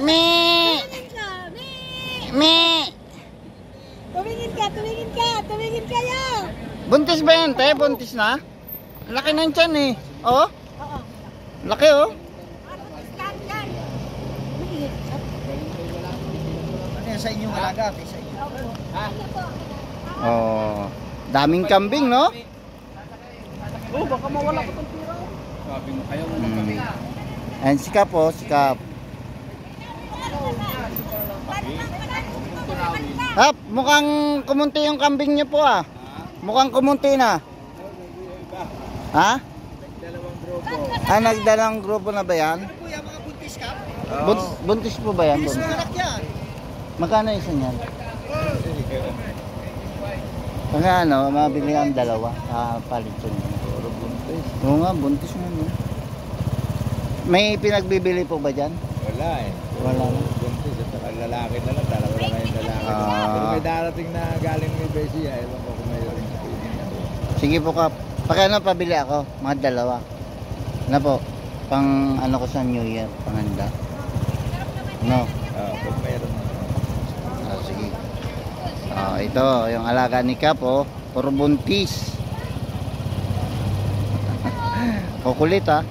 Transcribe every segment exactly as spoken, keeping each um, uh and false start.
Me. Me. Tumingin ka, tumingin ka, tumingin kayo. Buntis ba yan, te? Buntis na? Laki ng tiyan eh. Oh? Oo. Laki oh. Ano yan sa inyong alaga? Sa inyo. Ha? Oh. Daming kambing, no? Oh, baka mawala ko itong tira. Sabi mo, ayaw mo magkami. Hmm. Ayan, sikap oh, sikap. Hap, mukhang kumunti yung kambing niyo po ah. Mukhang kumunti na. Ha? Dalawang grupo. Ah, nagdalang grupo na ba yan? Ano po yan, mga buntis ka? Buntis, buntis po ba yan? Buntis Buntis? na anak yan. Magkano isa niyan? Pag ano, mabili ang dalawa. Ah, palit yun. Puro buntis. Oo nga, buntis na yun. May pinagbibili po ba dyan? Wala eh. Wala na. Buntis at saka lalaki na lang. Dalawa lang ngayon lalaki. Ah. Pero may darating na galing ni Besia. Ewan ko kung mayroon. Sige po kap. Pagkano pabili ako? Mga dalawa. Na po? Pang ano ko sa New Year, panganda. No? Ah, kung mayroon. Ah, sige. Ah, ito, yung alaga ni Kap, oh. Puro buntis. Kukulit, ha?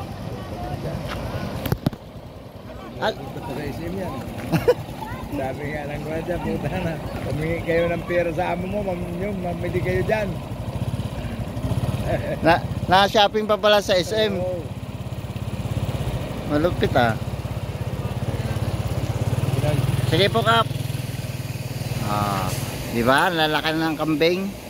At, Sa isim yan. Sabi nga lang ko dyan, puta na. Humingi kayo ng pera sa amo mo, mam yung mamili kayo dyan. na, na-shopping pa pala sa S M. Oo. Malupit, ha? Sige po, Kap. Ah, di ba? Lalaki ng kambing.